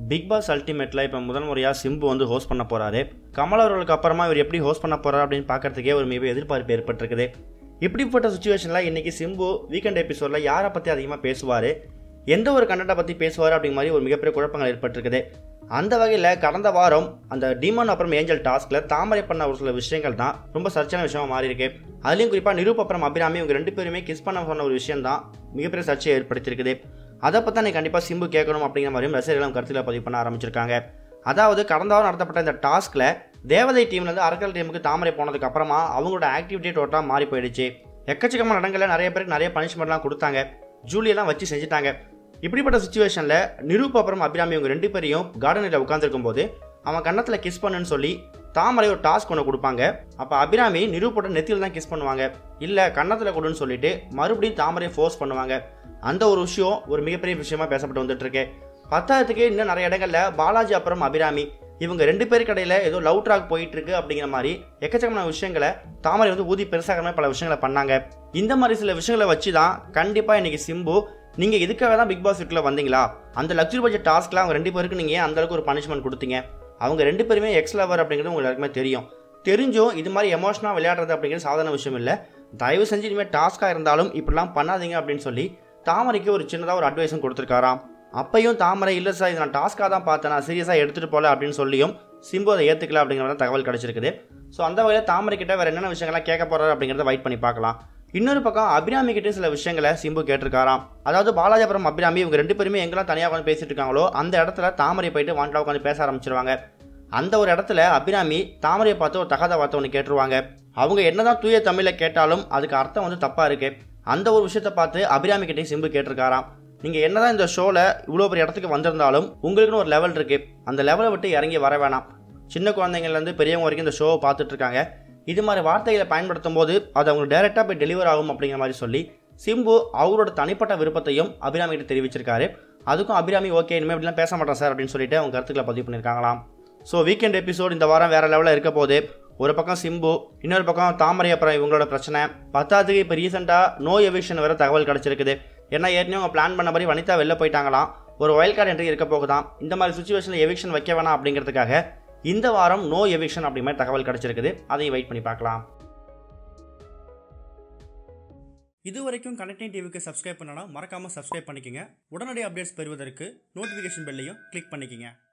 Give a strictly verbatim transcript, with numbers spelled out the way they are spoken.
Big pass அல்டிமேட்ல இப்போ முதல் முறையாக சிம்பு வந்து ஹோஸ்ட் பண்ண போறாரு. கமல் அவர்களுக்கு அப்புறமா இவர் எப்படி ஹோஸ்ட் பண்ண போறாரு அப்படின்னு பார்க்கறதுக்கே ஒரு மிக எதிர்பார்ப்பு ஏற்பட்டிருக்குது. இப்படிப்பட்ட சுச்சுவேஷனில் இன்னைக்கு சிம்பு வீக்கெண்ட் எபிசோடில் யாரை பற்றி அதிகமாக பேசுவார், எந்த ஒரு கண்டென்ட்டை பற்றி பேசுவார் அப்படிங்கிற மாதிரி ஒரு மிகப்பெரிய குழப்பங்கள் ஏற்பட்டிருக்குது. அந்த வகையில் கடந்த வாரம் அந்த டீமன் அப்புறம் ஏஞ்சல் டாஸ்கில் தாமரை பண்ண ஒரு சில விஷயங்கள் தான் ரொம்ப சர்ச்சையான விஷயமா மாறி இருக்கு. அதுலேயும் குறிப்பாக நிரூப் அப்புறம் அபிராமி இவங்க ரெண்டு பேருமே கிஸ் பண்ண சொன்ன ஒரு விஷயம் தான் மிகப்பெரிய சர்ச்சையை ஏற்படுத்தியிருக்குது. அதை பற்றி நீ கண்டிப்பாக சிம்பு கேட்கணும் அப்படிங்கிற மாதிரியும் ரசிகர்களும் கருத்தில் பதிவு பண்ண ஆரம்பிச்சிருக்காங்க. அதாவது கடந்த வாரம் நடத்தப்பட்ட இந்த டாஸ்கில் தேவதை டீம்லேருந்து அரக்கல் டீமுக்கு தாமரை போனதுக்கு அப்புறமா அவங்களோட ஆக்டிவிட்டி டோட்டலாக மாறி போயிடுச்சு. எக்கச்சக்கமான இடங்களில் நிறைய பேருக்கு நிறைய பனிஷ்மெண்ட்லாம் கொடுத்தாங்க, ஜூலியெல்லாம் வச்சு செஞ்சுட்டாங்க. இப்படிப்பட்ட சுச்சுவேஷனில் நிரூப் அப்புறம் அபிராமி இவங்க ரெண்டு பேரையும் கார்டனில் உட்காந்துருக்கும் போது அவன் கன்னத்தில் கிஸ் பண்ணுன்னு சொல்லி தாமரை ஒரு டாஸ்க் ஒன்று கொடுப்பாங்க. அப்போ அபிராமி நிரூப்போட நெத்தியில் தான் கிஸ் பண்ணுவாங்க, இல்லை கன்னத்தில் கொடுன்னு சொல்லிட்டு மறுபடியும் தாமரையை ஃபோர்ஸ் பண்ணுவாங்க. அந்த ஒரு விஷயம் ஒரு மிகப்பெரிய விஷயமா பேசப்பட்டு வந்துட்டு இருக்கு. பத்தாயிரத்துக்கு இன்னும் நிறைய இடங்கள்ல பாலாஜி அப்புறம் அபிராமி இவங்க ரெண்டு பேருக்கு இடையில ஏதோ லவ் ட்ராக் போயிட்டு இருக்கு அப்படிங்கிற மாதிரி எக்கச்சக்கமான விஷயங்களை தாமரை வந்து ஊதி பெருசாக பல விஷயங்களை பண்ணாங்க. இந்த மாதிரி சில விஷயங்களை வச்சு தான் கண்டிப்பா இன்னைக்கு சிம்பு நீங்க இதுக்காக தான் பிக் பாஸ் வீட்டில் வந்தீங்களா, அந்த லக்ஸரி பட்ஜெட் டாஸ்க்ல அவங்க ரெண்டு பேருக்கு நீங்க ஏன் அந்த அளவுக்கு ஒரு பனிஷ்மெண்ட் கொடுத்தீங்க, அவங்க ரெண்டு பேருமே எக்ஸ் லவர் அப்படிங்கிறது உங்களுக்கு எல்லாருக்குமே தெரியும், தெரிஞ்சும் இது மாதிரி எமோஷனாக விளையாடுறது அப்படிங்கிறது சாதாரண விஷயம் இல்லை, தயவு செஞ்சு இனிமேல் டாஸ்காக இருந்தாலும் இப்படிலாம் பண்ணாதீங்க அப்படின்னு சொல்லி தாமரைக்கு ஒரு சின்னதாக ஒரு அட்வைஸும் கொடுத்துருக்காராம். அப்பையும் தாமரை இல்லை சார் இது நான் டாஸ்க்காக தான் பார்த்தேன், நான் சீரியஸாக எடுத்துகிட்டு போகல அப்படின்னு சொல்லியும் சிம்பு அதை ஏற்றுக்கல அப்படிங்கிற தகவல் கிடைச்சிருக்குது. ஸோ அந்த வகையில் தாமரை கிட்ட வேறு என்னென்ன விஷயங்கள்லாம் கேட்க போகிறாரு அப்படிங்கிறத வெயிட் பண்ணி பார்க்கலாம். இன்னொரு பக்கம் அபிராமி கிட்டே சில விஷயங்களை சிம்பு கேட்டிருக்காராம். அதாவது பாலாஜி அப்புறம் அபிராமி இவங்க ரெண்டு பேருமே எங்கெல்லாம் தனியாக உட்காந்து பேசிட்டு இருக்காங்களோ அந்த இடத்துல தாமரை போயிட்டு வாண்டா உட்காந்து பேச ஆரம்பிச்சிருவாங்க. அந்த ஒரு இடத்துல அபிராமி தாமரையை பார்த்து ஒரு தகாத வார்த்தை ஒன்று கேட்டுருவாங்க. அவங்க என்னதான் தூய தமிழில் கேட்டாலும் அதுக்கு அர்த்தம் வந்து தப்பாக இருக்கு. அந்த ஒரு விஷயத்தை பார்த்து அபிராமி கிட்டே சிம்பு கேட்டிருக்காராம், நீங்கள் என்னதான் இந்த ஷோவில் இவ்வளோ பெரிய இடத்துக்கு வந்திருந்தாலும் உங்களுக்குன்னு ஒரு லெவல் இருக்குது, அந்த லெவலை விட்டு இறங்கி வர வேணாம், சின்ன குழந்தைங்கள்லேருந்து பெரியவங்க வரைக்கும் இந்த ஷோவை பார்த்துட்டு இருக்காங்க, இது மாதிரி வார்த்தைகளை பயன்படுத்தும் போது அது அவங்களுக்கு டைரெக்டாக போய் டெலிவர் ஆகும் அப்படிங்கிற மாதிரி சொல்லி சிம்பு அவரோட தனிப்பட்ட விருப்பத்தையும் அபிராமி கிட்ட தெரிவிச்சிருக்காரு. அதுக்கும் அபிராமி ஓகே இனிமேல் இப்படிலாம் பேச மாட்டேன் சார் அப்படின்னு சொல்லிட்டு அவங்க கருத்துக்களை பதிவு பண்ணியிருக்காங்களாம். ஸோ வீக்கெண்ட் எபிசோட் இந்த வாரம் வேறு லெவலில் இருக்க போது, ஒரு பக்கம் சிம்பு, இன்னொரு பக்கம் தாமரை அப்புறம் இவங்களோட பிரச்சனை, பத்தாவதுக்கு இப்போ ரீசெண்டாக நோ எவிக்ஷன் வேறு தகவல் கிடச்சிருக்குது. ஏன்னா ஏற்கனவே அவங்க பிளான் பண்ண மாதிரி வனிதா வெளில போயிட்டாங்களாம், ஒரு வைல்ட் கார்டு என்ட்ரி இருக்க போகுதான். இந்த மாதிரி சுச்சுவேஷனில் எவிக்ஷன் வைக்க வேணாம் அப்படிங்கிறதுக்காக இந்த வாரம் நோ எவிக்ஷன் அப்படி மாதிரி தகவல் கிடச்சிருக்குது. அதையும் வெயிட் பண்ணி பார்க்கலாம். இது வரைக்கும் கனெக்டிங் டிவிக்கு சப்ஸ்கிரைப் பண்ணனா மறக்காமல் சப்ஸ்கிரைப் பண்ணிக்கங்க. உடனடி அப்டேட்ஸ் பெறுவதற்கு நோட்டிஃபிகேஷன் பெல்லையும் கிளிக் பண்ணிக்கங்க.